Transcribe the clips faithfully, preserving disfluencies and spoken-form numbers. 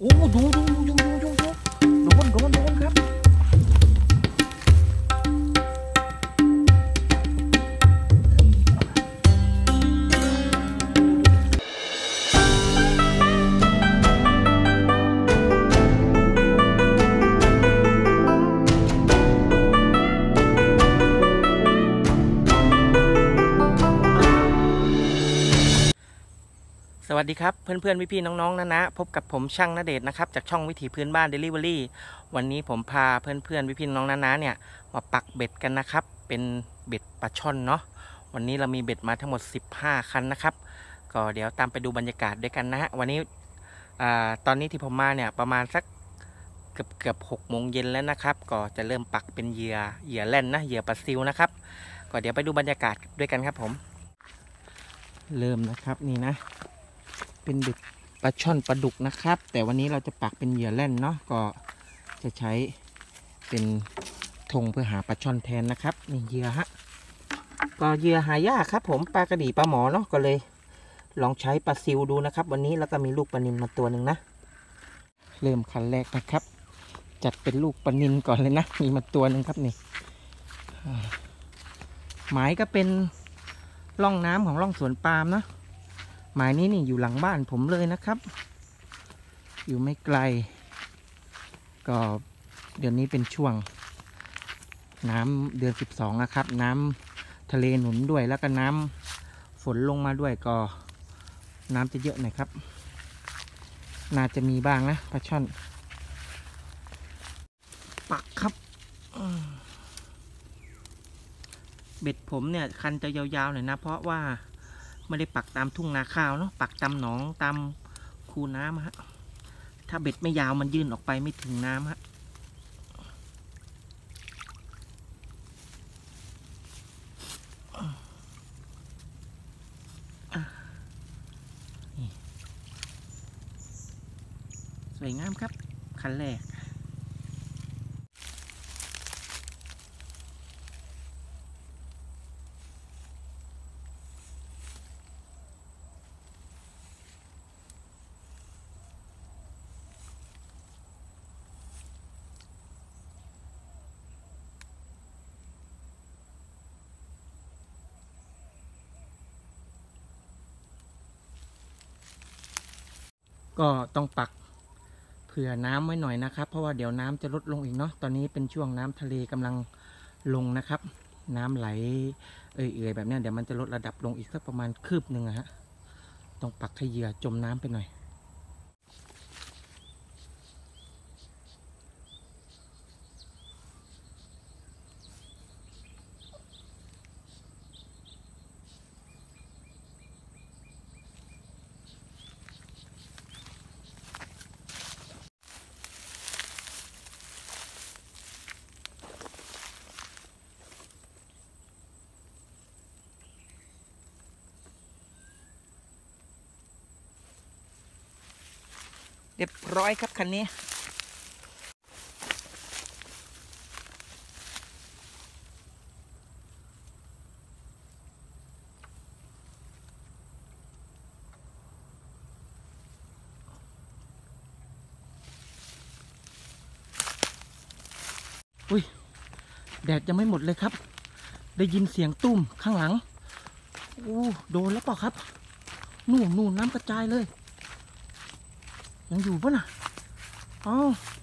อ้ดูดูดูดูดูดูโดนโดนโดนครับสวัสดีครับเพื่อนๆพี่ๆน้องๆนะนะพบกับผมช่างณเดชน์นะครับจากช่องวิถีพื้นบ้าน Delivery วันนี้ผมพาเพื่อนๆพี่ๆน้องๆนะนะเนี่ยมาปักเบ็ดกันนะครับเป็นเบ็ดปลาช่อนเนาะวันนี้เรามีเบ็ดมาทั้งหมดสิบห้าคันนะครับก็เดี๋ยวตามไปดูบรรยากาศด้วยกันนะฮะวันนี้อ่าตอนนี้ที่ผมมาเนี่ยประมาณสักเกือบเกือบหกโมงเย็นแล้วนะครับก็จะเริ่มปักเป็นเหยื่อเหยื่อแล่นนะเหยื่อปลาซิวนะครับก็เดี๋ยวไปดูบรรยากาศด้วยกันครับผมเริ่มนะครับนี่นะเป็นเบ็ดปลาช่อนปลาดุกนะครับแต่วันนี้เราจะปักเป็นเหยื่อแล่นเนาะก็จะใช้เป็นธงเพื่อหาปลาช่อนแทนนะครับนี่เหยื่อฮะก็เหยื่อหายากครับผมปลากระดี่ปลาหมอเนาะก็เลยลองใช้ปลาซิวดูนะครับวันนี้แล้วก็มีลูกปลานิลมาตัวหนึ่งนะเริ่มคันแรกนะครับจัดเป็นลูกปลานิลก่อนเลยนะมีมาตัวหนึ่งครับนี่หมายก็เป็นร่องน้ำของร่องสวนปาล์มนะหมายนี้นี่อยู่หลังบ้านผมเลยนะครับอยู่ไม่ไกลก็เดือนนี้เป็นช่วงน้ำเดือนสิบสองนะครับน้ำทะเลหนุนด้วยแล้วก็น้ำฝนลงมาด้วยก็น้ำจะเยอะหน่อยครับน่าจะมีบ้างนะปลาช่อนปักครับเบ็ดผมเนี่ยคันจะยาวๆหน่อยนะเพราะว่าไม่ได้ปักตามทุ่งนาข้าวเนาะปักตามหนองตามคูน้ำฮะถ้าเบ็ดไม่ยาวมันยื่นออกไปไม่ถึงน้ำฮะสวยงามครับคันแรกก็ต้องปักเผื่อน้ำไว้หน่อยนะครับเพราะว่าเดี๋ยวน้ำจะลดลงอีกเนาะตอนนี้เป็นช่วงน้ำทะเลกำลังลงนะครับน้ำไหลเอื่อยๆแบบนี้เดี๋ยวมันจะลดระดับลงอีกสักประมาณคืบหนึ่งอะฮะต้องปักให้เหยื่อจมน้ำไปหน่อยเรียบร้อยครับคันนี้อุ้ยแดดยังไม่หมดเลยครับได้ยินเสียงตุ้มข้างหลังโอ้โดนแล้วเปล่าครับนู่นนู่นน้ำกระจายเลยยังอยู่ปะน่ะอ๋อ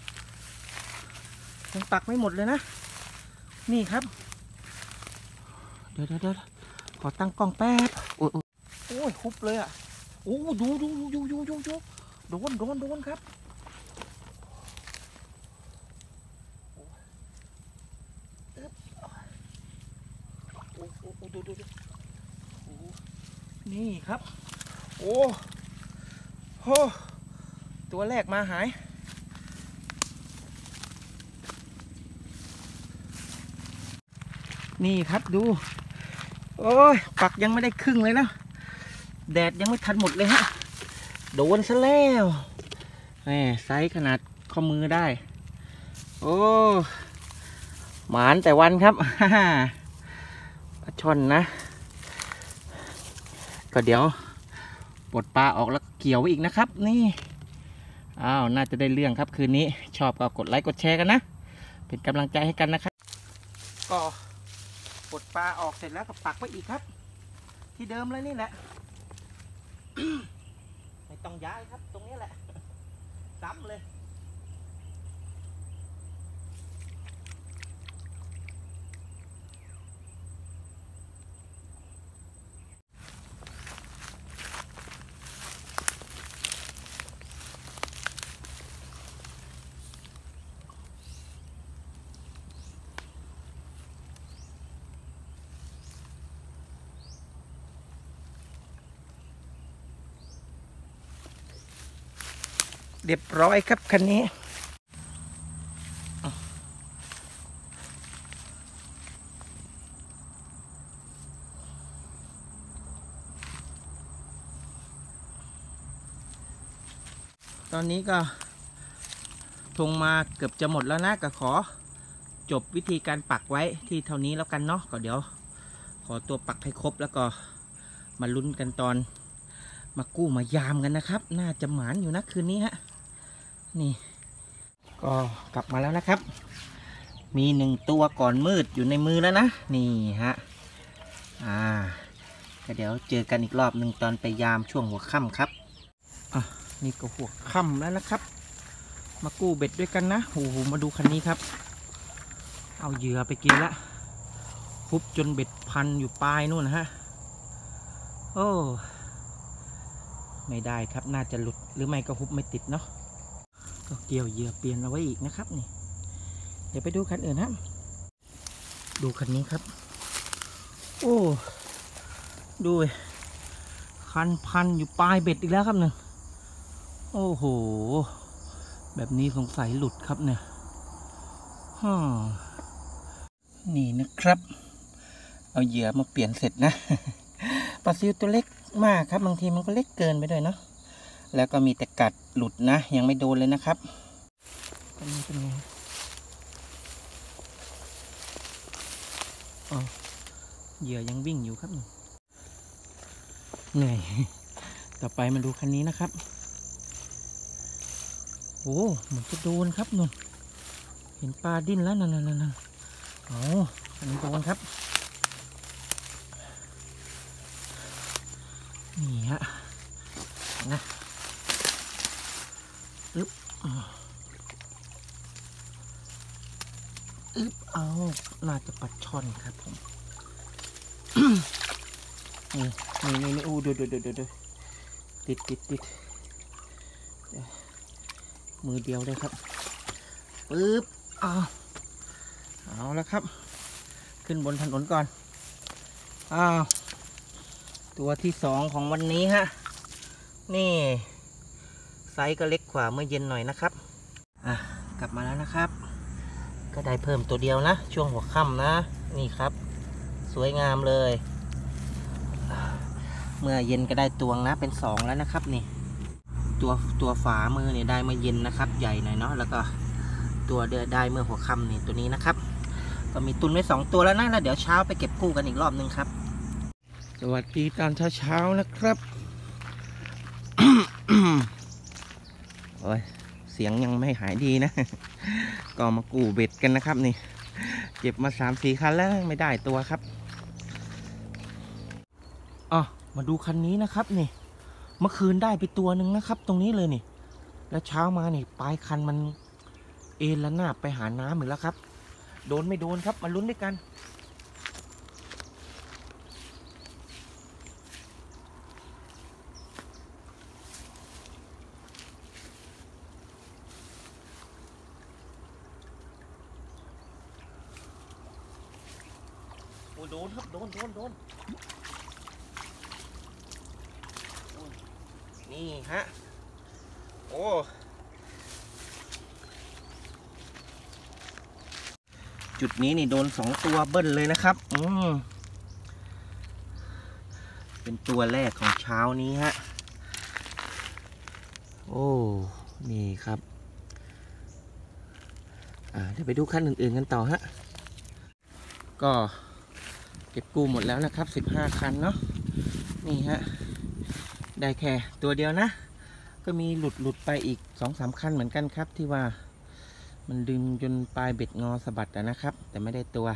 ยังปักไม่หมดเลยนะนี่ครับเดี๋ยวเดี๋ยวเดี๋ยวขอตั้งกล้องแป๊บโอ้ยโอ้ยคุบเลยอ่ะโอ้ดูดูดูดูดูดูโดนโดนโดนครับโอ้โอ้ดูดูดูนี่ครับโอ้โหตัวแรกมาหายนี่ครับดูโอ้ยปักยังไม่ได้ครึ่งเลยนะแดดยังไม่ทันหมดเลยฮะโดนซะแล้วแหมไซส์ขนาดข้อมือได้โอ้หมานแต่วันครับปลาช่อนนะก็เดี๋ยวปลดปลาออกแล้วเกี่ยวอีกนะครับนี่อ้าวน่าจะได้เรื่องครับคืนนี้ชอบก็กดไลค์กดแชร์กันนะเป็นกำลังใจให้กันนะครับก็กดปลาออกเสร็จแล้วก็ปักไว้อีกครับที่เดิมเลยนี่แหละ ไม่ต้องย้ายครับตรงนี้แหละซ้ำเลยเรียบร้อยครับคันนี้ตอนนี้ก็ทงมาเกือบจะหมดแล้วนะก็ขอจบวิธีการปักไว้ที่เท่านี้แล้วกันเนาะก็เดี๋ยวขอตัวปักให้ครบแล้วก็มาลุ้นกันตอนมากู้มายามกันนะครับน่าจะหมานอยู่นะคืนนี้ฮะนี่ก็กลับมาแล้วนะครับมีหนึ่งตัวก่อนมืดอยู่ในมือแล้วนะนี่ฮะอ่าก็เดี๋ยวเจอกันอีกรอบหนึ่งตอนไปยามช่วงหัวค่ำครับอ่ะนี่ก็หัวค่ำแล้วนะครับมากู้เบ็ดด้วยกันนะโอ้โหมาดูคันนี้ครับเอาเหยื่อไปกินละฮุบจนเบ็ดพันอยู่ปลายนู่นนะฮะโอ้ไม่ได้ครับน่าจะหลุดหรือไม่ก็ฮุบไม่ติดเนาะก็เกี่ยวเหยื่อเปลี่ยนเอาไว้อีกนะครับนี่เดี๋ยวไปดูคันอื่นนะดูคันนี้ครับโอ้ดูคันพันอยู่ปลายเบ็ดอีกแล้วครับเนี่ยโอ้โหแบบนี้สงสัยหลุดครับเนี่ยฮ่านี่นะครับเอาเหยื่อมาเปลี่ยนเสร็จนะปลาซิวตัวเล็กมากครับบางทีมันก็เล็กเกินไปด้วยเนาะแล้วก็มีแต่กัดหลุดนะยังไม่โดนเลยนะครับตัวนี้เป็นไงอ๋อเหยื่อยังวิ่งอยู่ครับเหนื่อยต่อไปมาดูคันนี้นะครับโอ้เหมือนจะโดนครับนุ่นเห็นปลาดิ้นแล้วนั่นนั่นนั่นโอ้อันนี้โดนครับนี่ฮะนะอึ๊บอึ๊บเอาน่าจะปลาช่อนครับผมนี่นี่นี่นี่อู้ดูดูดูดูดูติดติดติดมือเดียวเลยครับปึ๊บเอาเอาแล้วครับขึ้นบนถนนก่อนอ้าวตัวที่สองของวันนี้ฮะนี่ไซส์ก็เล็กกว่าเมื่อเย็นหน่อยนะครับอ่ะกลับมาแล้วนะครับก็ได้เพิ่มตัวเดียวนะช่วงหัวค่ำนะนี่ครับสวยงามเลยเมื่อเย็นก็ได้ตวงนะเป็นสองแล้วนะครับนี่ตัวตัวฝามือเนี่ยได้เมื่อเย็นนะครับใหญ่หน่อยเนาะแล้วก็ตัวเดือได้เมื่อหัวค่ำนี่ตัวนี้นะครับก็มีตุนไว้สองตัวแล้วนะแล้วเดี๋ยวเช้าไปเก็บกู้กันอีกรอบนึงครับสวัสดีตอนเช้าๆนะครับ โอ้ยเสียงยังไม่หายดีนะ ก็มากู้เบ็ดกันนะครับนี่เก็บมาสามสี่คันแล้วไม่ได้ตัวครับอ๋อมาดูคันนี้นะครับนี่เมื่อคืนได้ไปตัวหนึ่งนะครับตรงนี้เลยนี่แล้วเช้ามานี่ปลายคันมันเอ็นแล้วหน้าไปหาน้ำอีกแล้วครับโดนไม่โดนครับมาลุ้นด้วยกันโอ้โดนครับโดนโดนโดนนี่ฮะโอ้จุดนี้นี่โดนสองตัวเบิ้ลเลยนะครับอืมเป็นตัวแรกของเช้านี้ฮะโอ้นี่ครับอ่าเดี๋ยวไปดูขั้นอื่นๆกันต่อฮะก็เก็บกู้หมดแล้วนะครับสิบห้าคันเนาะนี่ฮะได้แค่ตัวเดียวนะก็มีหลุดหลุดไปอีกสองสามคันเหมือนกันครับที่ว่ามันดึงจนปลายเบ็ดงอสะบัดนะครับแต่ไม่ได้ตัว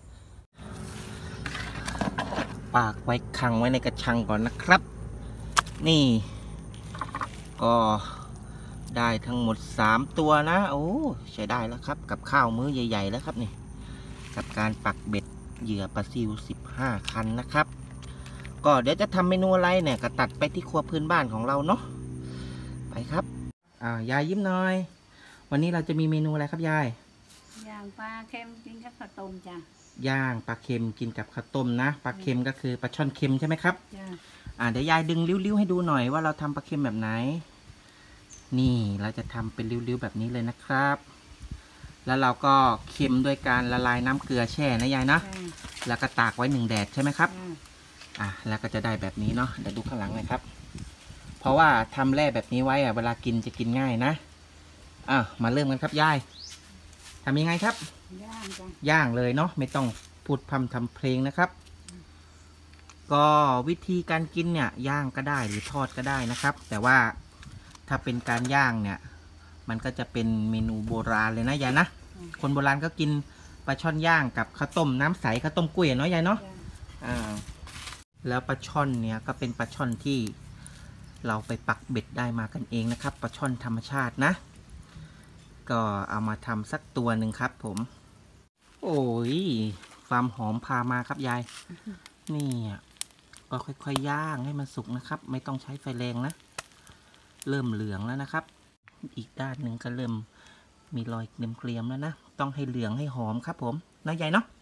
ปากไว้ขังไว้ในกระชังก่อนนะครับนี่ก็ได้ทั้งหมดสามตัวนะโอ้ใช้ได้แล้วครับกับข้าวมื้อใหญ่ๆแล้วครับนี่กับการปักเบ็ดเหยื่อปลาซิวสิบห้าคันนะครับก็เดี๋ยวจะทำเมนูอะไรเนี่ยก็ตัดไปที่ครัวพื้นบ้านของเราเนาะไปครับอ่ายายยิ้มหน่อยวันนี้เราจะมีเมนูอะไรครับยายย่างปลาเค็มกินกับข้าวต้มจ้ะย่างปลาเค็มกินกับข้าวต้มนะปลาเค็มก็คือปลาช่อนเค็มใช่ไหมครับจ้ะอ่าเดี๋ยวยายดึงริ้วๆให้ดูหน่อยว่าเราทำปลาเค็มแบบไหนนี่เราจะทำเป็นริ้วๆแบบนี้เลยนะครับแล้วเราก็เค็มด้วยการละลายน้ำเกลือแช่นะยายนะแล้วก็ตากไว้หนึ่งแดดใช่ไหมครับอ่ะแล้วก็จะได้แบบนี้เนาะเดี๋ยวดูข้างหลังเลยครับเพราะว่าทำแร่แบบนี้ไว้อะเวลากินจะกินง่ายนะอ่ะมาเริ่มกันครับยายทำยังไงครับย่างจ้ะย่างเลยเนาะไม่ต้องพูดพร่ำทำเพลงนะครับก็วิธีการกินเนี่ยย่างก็ได้หรือทอดก็ได้นะครับแต่ว่าถ้าเป็นการย่างเนี่ยมันก็จะเป็นเมนูโบราณเลยนะยายนะคนโบราณก็กินปลาช่อนย่างกับข้าวต้มน้ำใสข้าวต้มกุ้ยเนาะยายเนาะอ่าแล้วปลาช่อนเนี่ยก็เป็นปลาช่อนที่เราไปปักเบ็ดได้มากันเองนะครับปลาช่อนธรรมชาตินะก็เอามาทำสักตัวหนึ่งครับผมโอ้ยความหอมพามาครับยายนี่ก็ค่อยๆย่างให้มันสุกนะครับไม่ต้องใช้ไฟแรงนะเริ่มเหลืองแล้วนะครับอีกด้านหนึ่งก็เริ่มมีรอยเกรียมๆแล้วนะต้องให้เหลืองให้หอมครับผมนะยายเนาะ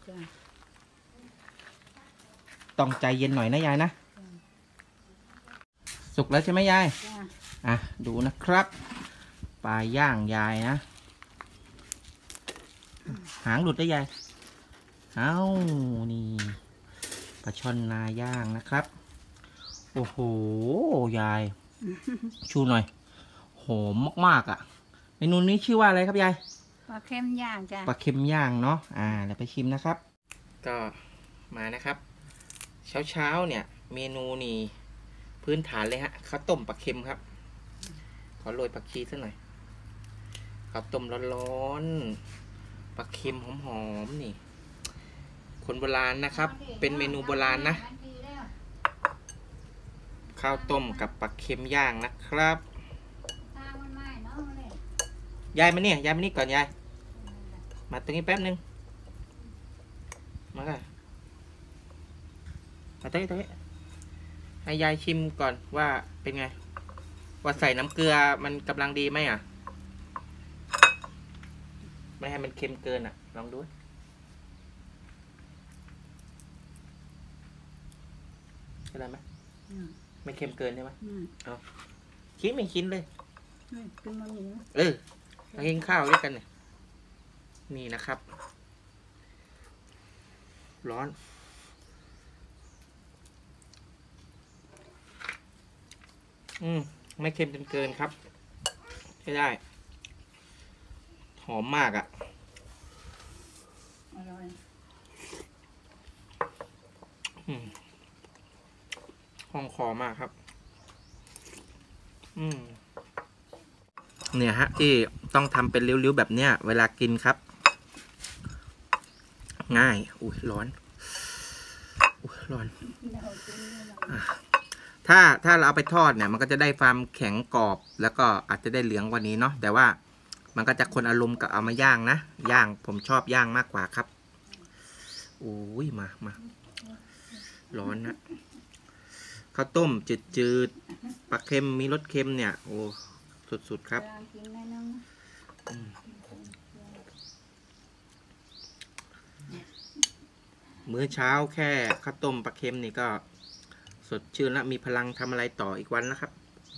ต้องใจเย็นหน่อยนะยายนะสุกแล้วใช่ไหมยายอ่ะดูนะครับปลาย่างยายนะหางหลุดได้ยายเอ้านี่ปลาช่อนนาย่างนะครับโอ้โหยายชูหน่อยหอมมากๆอ่ะเมนูนี้ชื่อว่าอะไรครับยายปลาเค็มย่างจ้ะปลาเค็มย่างเนาะอ่าเดี๋ยวไปชิมนะครับก็มานะครับเช้าเช้าเนี่ยเมนูนี่พื้นฐานเลยฮะข้าวต้มปลาเค็มครับขอโรยผักชีสักหน่อยข้าวต้มร้อนๆปลาเค็มหอมๆนี่คนโบราณนะครับเป็นเมนูโบราณนะข้าวต้มกับปลาเค็มย่างนะครับยายมาเนี่ยยายมานี่ก่อนยายมาตรงนี้แป๊บนึงมาค่ะมาตรงนี้ตรงนี้ให้ยายชิมก่อนว่าเป็นไงว่าใส่น้ำเกลือมันกำลังดีไหมอ่ะไม่ให้มันเค็มเกินอ่ะลองดูเป็นไรไหมไม่เค็มเกินใช่ไหมเอาชิ้นไม่ชิ้นเลยเออเรากินข้าวด้วยกันเนี่ยนี่นะครับร้อนอืมไม่เค็มจนเกินครับใช้ได้หอมมากอ่ะอร่อยอืมห้องคอมากครับอืมเนี่ยฮะที่ต้องทำเป็นริ้วๆแบบเนี้ยเวลากินครับง่ายอุ้ยร้อนอุ้ยร้อนถ้าถ้าเราเอาไปทอดเนี่ยมันก็จะได้ความแข็งกรอบแล้วก็อาจจะได้เหลืองกว่านี้เนาะแต่ว่ามันก็จะคนอารมณ์กับเอามาย่างนะย่างผมชอบย่างมากกว่าครับอุ้ยมามาร้อนนะข้าวต้มจืดๆปลาเค็มมีรสเค็มเนี่ยโอ้สุดๆครับมื้อเช้าแค่ข้าวต้มปลาเค็มนี่ก็สดชื่นและมีพลังทำอะไรต่ออีกวันนะครับ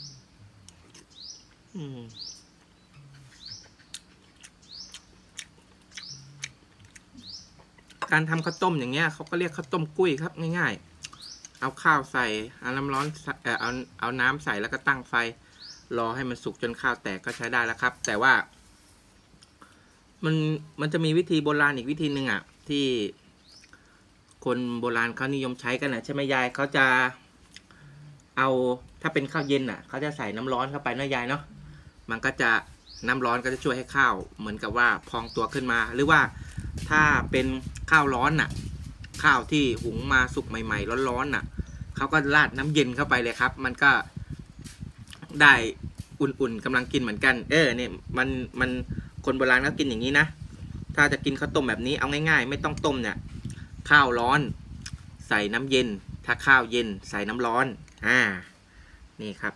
การทำข้าวต้มอย่างเงี้ยเขาก็เรียกข้าวต้มกุ้ยครับง่ายๆเอาข้าวใส่เอาน้ำร้อนเอ่อเอาเอาน้ำใส่แล้วก็ตั้งไฟรอให้มันสุกจนข้าวแตกก็ใช้ได้แล้วครับแต่ว่ามันมันจะมีวิธีโบราณอีกวิธีหนึ่งอ่ะที่คนโบราณเขานิยมใช้กันนะใช่ไหมยายเขาจะเอาถ้าเป็นข้าวเย็นอ่ะเขาจะใส่น้ำร้อนเข้าไปนะยายเนาะมันก็จะน้ำร้อนก็จะช่วยให้ข้าวเหมือนกับว่าพองตัวขึ้นมาหรือว่าถ้าเป็นข้าวร้อนน่ะข้าวที่หุงมาสุกใหม่ๆร้อนๆน่ะเขาก็ราดน้ำเย็นเข้าไปเลยครับ มันก็ได้อุ่นๆกำลังกินเหมือนกันเออเนี่ยมันมันคนโบราณเขากินอย่างนี้นะถ้าจะกินข้าวต้มแบบนี้เอาง่ายๆไม่ต้องต้มเนี่ยข้าวร้อนใส่น้ำเย็นถ้าข้าวเย็นใส่น้ำร้อนอ่านี่ครับ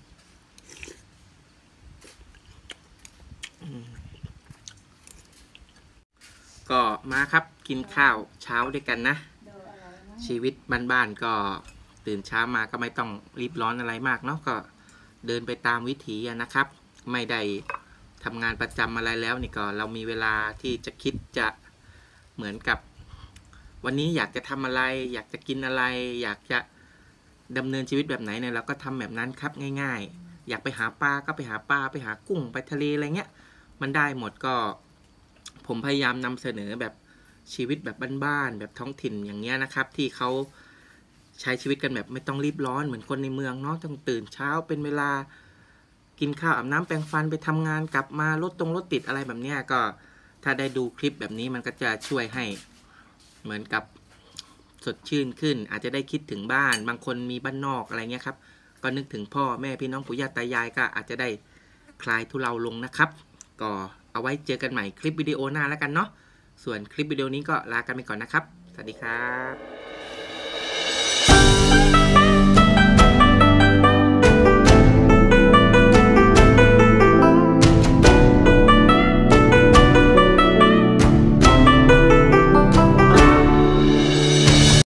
ก็มาครับกินข้าวเช้าด้วยกันนะชีวิตบ้านๆก็ตื่นเช้ามาก็ไม่ต้องรีบร้อนอะไรมากเนาะก็เดินไปตามวิถีนะครับไม่ได้ทำงานประจำอะไรแล้วนี่ก็เรามีเวลาที่จะคิดจะเหมือนกับวันนี้อยากจะทำอะไรอยากจะกินอะไรอยากจะดำเนินชีวิตแบบไหนเนี่ยเราก็ทำแบบนั้นครับง่ายๆอยากไปหาปลาก็ไปหาปลาไปหากุ้งไปทะเลอะไรเงี้ยมันได้หมดก็ผมพยายามนำเสนอแบบชีวิตแบบบ้านๆแบบท้องถิ่นอย่างเงี้ยนะครับที่เขาใช้ชีวิตกันแบบไม่ต้องรีบร้อนเหมือนคนในเมืองเนาะต้องตื่นเช้าเป็นเวลากินข้าวอาบน้ำแปรงฟันไปทำงานกลับมารถตรงรถติดอะไรแบบเนี้ยก็ถ้าได้ดูคลิปแบบนี้มันก็จะช่วยให้เหมือนกับสดชื่นขึ้นอาจจะได้คิดถึงบ้านบางคนมีบ้านนอกอะไรเงี้ยครับก็นึกถึงพ่อแม่พี่น้องปู่ย่าตายายก็อาจจะได้คลายทุเลาลงนะครับก็เอาไว้เจอกันใหม่คลิปวิดีโอหน้าแล้วกันเนาะส่วนคลิปวิดีโอนี้ก็ลากันไปก่อนนะครับสวัสดีครับ